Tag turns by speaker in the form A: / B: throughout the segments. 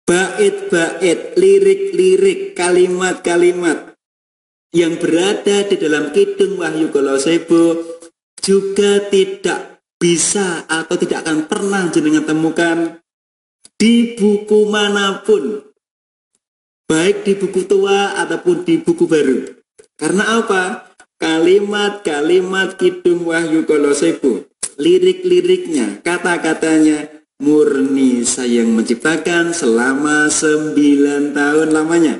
A: bait-bait, lirik-lirik, kalimat-kalimat yang berada di dalam Kidung Wahyu Kolosebo juga tidak bisa atau tidak akan pernah jenengan temukan di buku manapun, baik di buku tua ataupun di buku baru. Karena apa? Kalimat-kalimat Kidung Wahyu Kolosebo, lirik-liriknya, kata-katanya murni Saya yang menciptakan selama 9 tahun lamanya.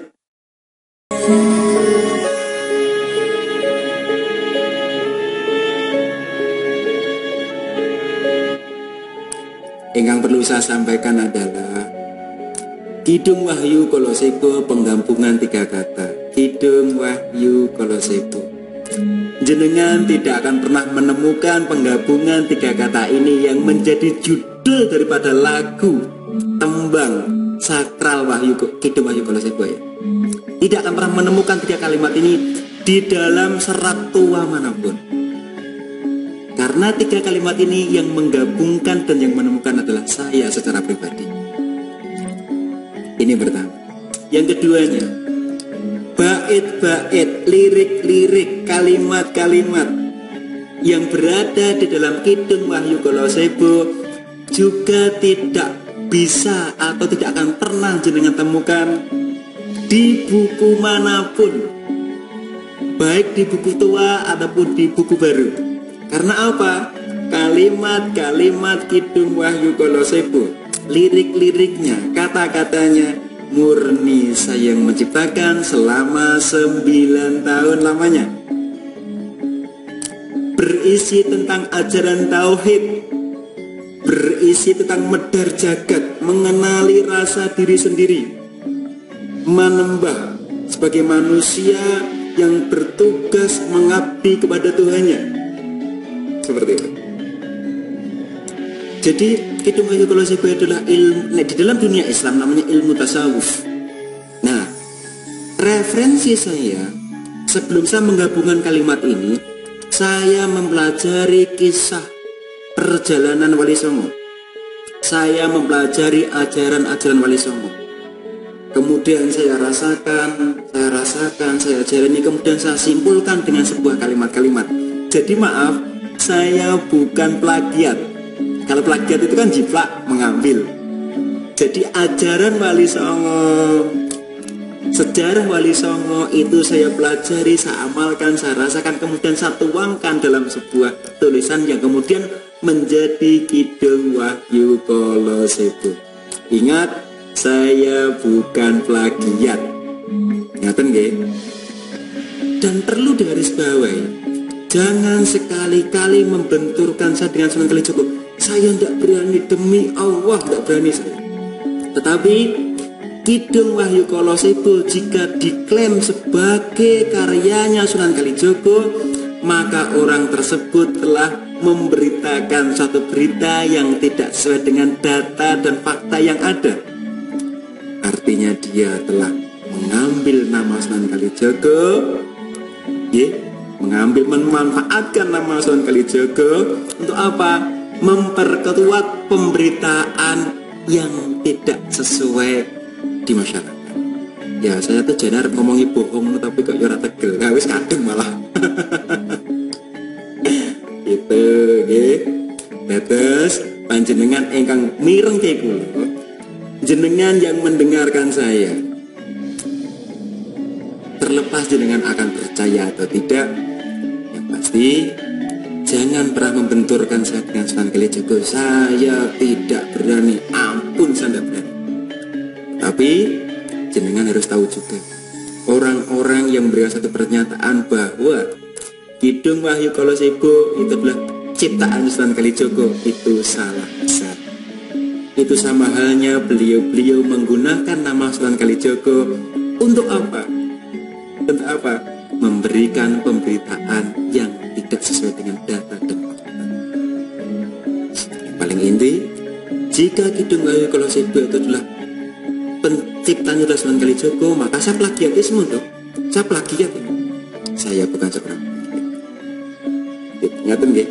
A: Yang perlu saya sampaikan adalah Kidung Wahyu Kolosebo penggabungan 3 kata. Kidung Wahyu Kolosebo. Jenengan tidak akan pernah menemukan penggabungan 3 kata ini yang menjadi judul daripada lagu tembang sakral Kidung Wahyu Kolosebo ya. Tidak akan pernah menemukan 3 kalimat ini di dalam serat tua manapun. Karena 3 kalimat ini yang menggabungkan dan yang menemukan adalah saya secara pribadi. Ini pertama. Yang keduanya, bait-bait, lirik-lirik, kalimat-kalimat yang berada di dalam Kidung Wahyu Kolosebo juga tidak bisa atau tidak akan pernah jenengan temukan di buku manapun, baik di buku tua ataupun di buku baru. Karena apa? Kalimat-kalimat Kidung Wahyu Kolosebo, lirik-liriknya, kata-katanya murni Saya yang menciptakan selama 9 tahun lamanya. Berisi tentang ajaran tauhid, berisi tentang medar jagat, mengenali rasa diri sendiri, menembah sebagai manusia yang bertugas mengabdi kepada Tuhannya. Seperti itu. Jadi Kidung Wahyu Kolosebo adalah ilmu, di dalam dunia Islam namanya ilmu tasawuf. Nah, referensi saya sebelum saya menggabungkan kalimat ini, saya mempelajari kisah perjalanan Wali Songo. Saya mempelajari ajaran-ajaran Wali Songo. Kemudian saya rasakan, saya jalani, kemudian saya simpulkan dengan sebuah kalimat-kalimat. Jadi maaf, saya bukan plagiat. Kalau plagiat itu kan jiplak, mengambil. Jadi ajaran Wali Songo, sejarah Wali Songo itu saya pelajari, saya amalkan, saya rasakan, kemudian saya tuangkan dalam sebuah tulisan yang kemudian menjadi Kidung Wahyu Kolosebo. Ingat, saya bukan plagiat. Ngaten nggih? Dan perlu digarisbawahi, jangan sekali-kali membenturkan saya dengan Sunan Kalijogo. Saya tidak berani, demi Allah tidak berani saya. Tetapi Kidung Wahyu Kolosebo jika diklaim sebagai karyanya Sunan Kalijogo, maka orang tersebut telah memberitakan suatu berita yang tidak sesuai dengan data dan fakta yang ada. Artinya dia telah mengambil nama Sunan Kalijogo, memanfaatkan nama Sunan Kalijogo untuk apa? Memperkuat pemberitaan yang tidak sesuai di masyarakat. Ya saya tuh jenar ngomongi bohong tapi kok ora tegel, wis kadung malah. Itu nggih. Dados panjenengan ingkang mireng kula, jenengan yang mendengarkan saya, terlepas jenengan akan percaya atau tidak, yang pasti jangan pernah membenturkan saya dengan Sunan Kalijogo. Saya tidak berani, ampun saya tidak berani. Tapi jenengan harus tahu juga, orang-orang yang memberikan satu pernyataan bahwa Kidung Wahyu Kolosebo itu adalah ciptaan Sunan Kalijogo, itu salah besar. Itu sama halnya beliau-beliau menggunakan nama Sunan Kalijogo untuk apa? Untuk apa? Memberikan pemberitaan yang tidak sesuai dengan data dan fakta. Yang paling inti, jika Kidung Wahyu Kolosebo itu adalah penciptanya adalah Sunan Kalijogo, maka saya plagiatisme dong. Saya plagiat ini. Saya bukan seorang plagiat. Ngaten nggih?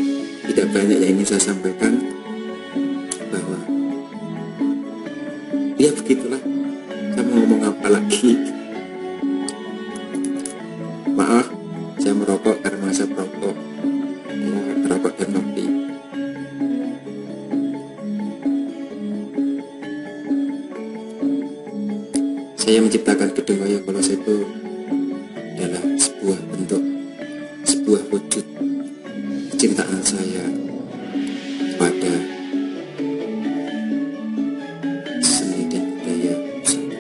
A: Tidak banyak yang ingin saya sampaikan, bahwa Ya begitulah, saya mau ngomong apa lagi. Maaf, saya merokok karena saya perokok. Ya, merokok dan ngopi. Saya menciptakan gedung Wayo Kolosebo adalah sebuah bentuk, sebuah wujud kecintaan saya pada seni dan budaya Nusantara.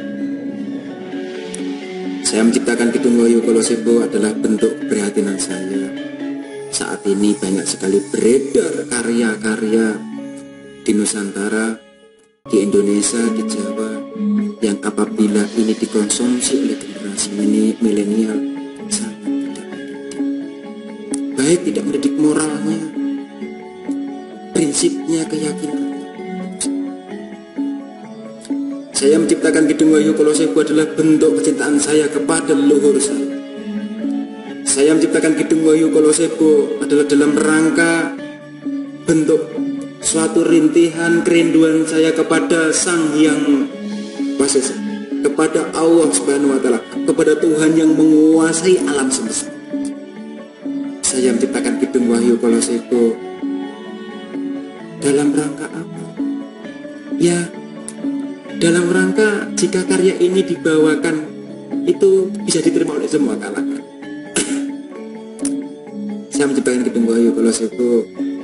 A: Saya menciptakan gedung Wayo Kolosebo adalah bentuk keprihatinan saya. Saat ini banyak sekali beredar karya-karya di Nusantara, di Indonesia, di Jawa, yang apabila ini dikonsumsi oleh generasi milenial sangat tidak mendidik. Baik tidak mendidik moralnya, prinsipnya, keyakinan. Saya menciptakan gedung Wayo Kolosebo adalah bentuk kecintaan saya kepada leluhur saya. Saya menciptakan gedung Wayo Kolosebo adalah dalam rangka bentuk suatu rintihan kerinduan saya kepada Sang Hyang Wasa, kepada Allah Subhanahu wa Ta'ala, kepada Tuhan yang menguasai alam semesta. Saya menciptakan gedung Wayo Kolosebo dalam rangka apa? Ya, dalam rangka jika karya ini dibawakan itu bisa diterima oleh semua kalangan. Saya menciptakan gedung Wayo Kolosebo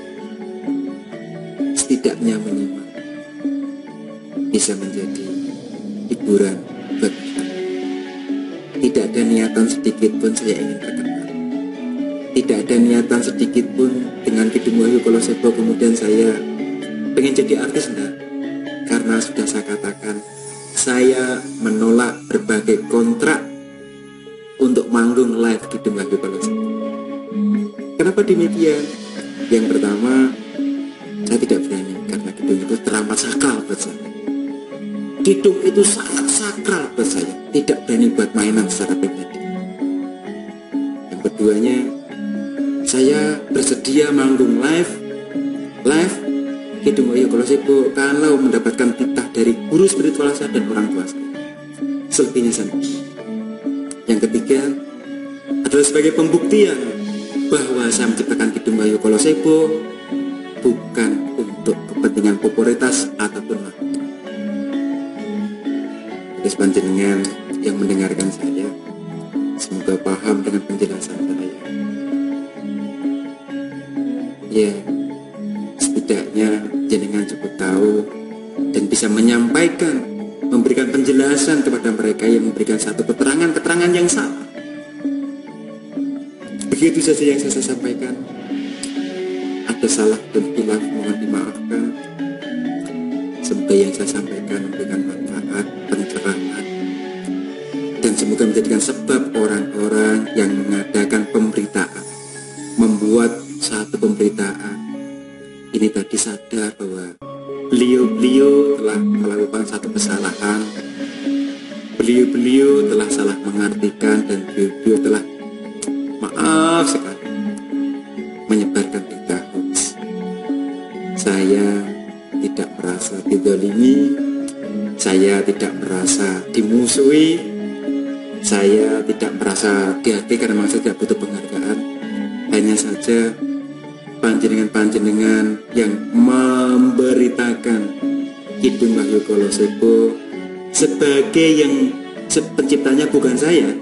A: setidaknya menyimak bisa menjadi hiburan bagi kita. Tidak ada niatan sedikit pun saya ingin terkenal. Tidak ada niatan sedikit pun dengan gedung Wayo Kolosebo kemudian saya pengen jadi artis, enggak. Karena sudah saya katakan, saya menolak berbagai kontrak untuk manggung live gedung Wayo Kolosebo. Kenapa demikian? Yang pertama, saya tidak berani karena gedung itu teramat sakral buat saya. Gedung itu sangat sakral buat saya, tidak berani buat mainan secara pribadi. Yang keduanya, saya bersedia manggung live gedung Wayo Kolosebo kalau mendapatkan titah dari guru spiritual saya dan orang tua saya. Selebihnya saya. Yang ketiga adalah sebagai pembuktian bahwa saya menciptakan gedung Wayo Kolosebo bukan untuk kepentingan popularitas ataupun makhluk. Terus panjenengan yang mendengarkan saya, semoga paham dengan penjelasan saya. Ya, setidaknya jenengan cukup tahu dan bisa menyampaikan, memberikan penjelasan kepada mereka yang memberikan satu keterangan yang salah. Begitu saja yang saya sampaikan. Ada salah dan khilaf mohon dimaafkan. Semoga yang saya sampaikan memberikan manfaat, pencerahan, dan semoga menjadikan sebab orang-orang yang mengadakan pemberitaan, membuat satu pemberitaan ini tadi sadar bahwa beliau telah melakukan satu kesalahan, beliau telah salah mengartikan, dan beliau telah maaf sekali menyebarkan berita hoax. Saya tidak merasa dizalimi, saya tidak merasa dimusuhi, saya tidak merasa dihargai karena memang saya tidak butuh penghargaan. Hanya saja panjenengan-panjenengan yang memberitakan gedung Wayo Kolosebo sebagai yang penciptanya bukan saya,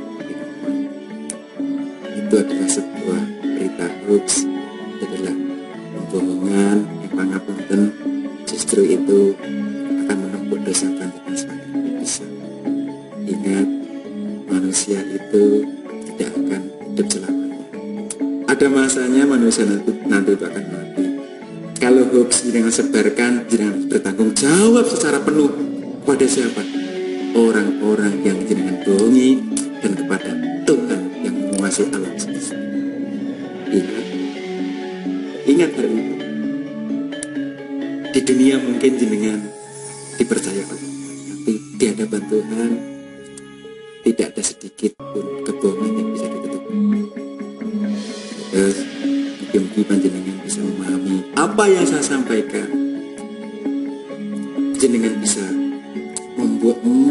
A: itu adalah sebuah berita hoax, adalah pembohongan yang pangapunten, justru itu akan menempuh dosa panjenengan semakin lebih besar. Ingat, manusia itu tidak akan hidup selamanya. Ada masanya manusia nanti itu akan mati. Kalau hoax jangan sebarkan, jangan bertanggung jawab secara penuh pada siapa? Orang-orang yang jenengan bohongi dan kepada Tuhan yang menguasai alam semesta. Ingat hal itu. Di dunia mungkin jenengan dipercaya oleh, tapi di hadapan Tuhan tidak ada sedikit pun kebohongan yang bisa ditutupi. Terus mungkin panjenengan bisa memahami apa yang saya sampaikan. Jenengan bisa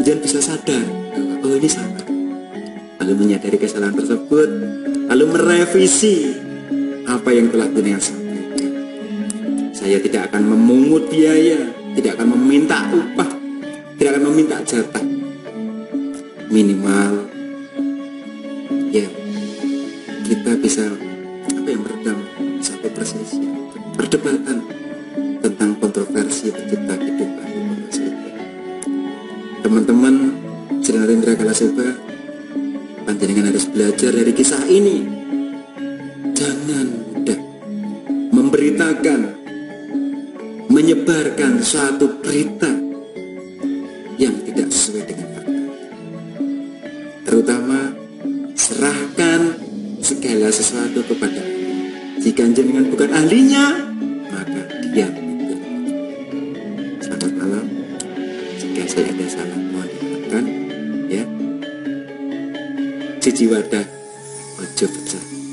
A: panjenengan bisa sadar, oh ini salah, lalu menyadari kesalahan tersebut, lalu merevisi apa yang telah jenengan sampaikan. Saya tidak akan memungut biaya, tidak akan meminta upah, tidak akan meminta jatah. Minimal ya kita bisa meredam satu persisi perdebatan tentang kontroversi pencipta kehidupan. Teman-teman Jenderal Indra Kalaseba, panjenengan harus belajar dari kisah ini. Jangan mudah memberitakan, menyebarkan suatu berita yang tidak sesuai dengan fakta. Terutama serahkan segala sesuatu kepada Allah. Jika jenengan bukan ahlinya, maka diam. Selamat malam. Jika saya ada salah mohon dimaafkan ya. Cici wadah ojo pecah.